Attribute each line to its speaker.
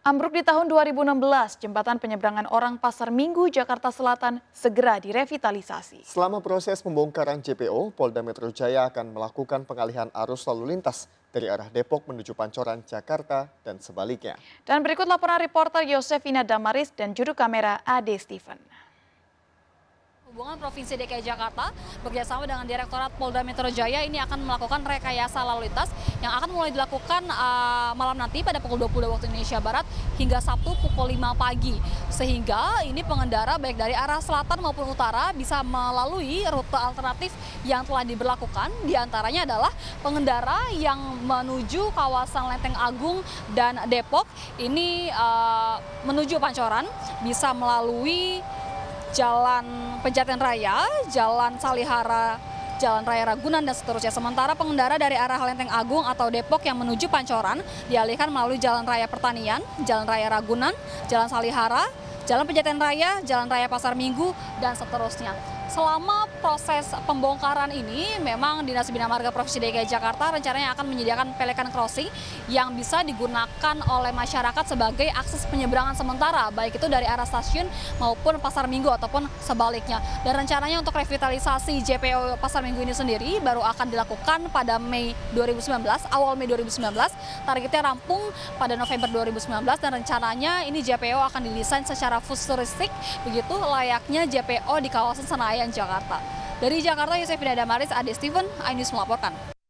Speaker 1: Ambruk di tahun 2016, jembatan penyeberangan orang Pasar Minggu, Jakarta Selatan segera direvitalisasi.
Speaker 2: Selama proses pembongkaran JPO, Polda Metro Jaya akan melakukan pengalihan arus lalu lintas dari arah Depok menuju Pancoran, Jakarta, dan sebaliknya.
Speaker 1: Dan berikut laporan reporter Yosefina Damaris dan juru kamera Ade Steven.
Speaker 3: Hubungan Provinsi DKI Jakarta bekerjasama dengan Direktorat Polda Metro Jaya ini akan melakukan rekayasa lalu lintas yang akan mulai dilakukan malam nanti pada pukul 20 waktu Indonesia Barat hingga Sabtu pukul 5 pagi. Sehingga ini pengendara baik dari arah selatan maupun utara bisa melalui rute alternatif yang telah diberlakukan. Di antaranya adalah pengendara yang menuju kawasan Lenteng Agung dan Depok ini menuju Pancoran bisa melalui Jalan Pejaten Raya, Jalan Salihara, Jalan Raya Ragunan, dan seterusnya. Sementara pengendara dari arah Lenteng Agung atau Depok yang menuju Pancoran dialihkan melalui Jalan Raya Pertanian, Jalan Raya Ragunan, Jalan Salihara, Jalan Pejaten Raya, Jalan Raya Pasar Minggu, dan seterusnya. Selama proses pembongkaran ini, memang Dinas Bina Marga Provinsi DKI Jakarta rencananya akan menyediakan pelikan crossing yang bisa digunakan oleh masyarakat sebagai akses penyeberangan sementara, baik itu dari arah stasiun maupun Pasar Minggu ataupun sebaliknya. Dan rencananya untuk revitalisasi JPO Pasar Minggu ini sendiri baru akan dilakukan pada Mei 2019, awal Mei 2019. Targetnya rampung pada November 2019 dan rencananya ini JPO akan didesain secara futuristik, begitu layaknya JPO di kawasan Senayan, Jakarta. Dari Jakarta, Yosefina Damaris, Ade Steven, iNews melaporkan.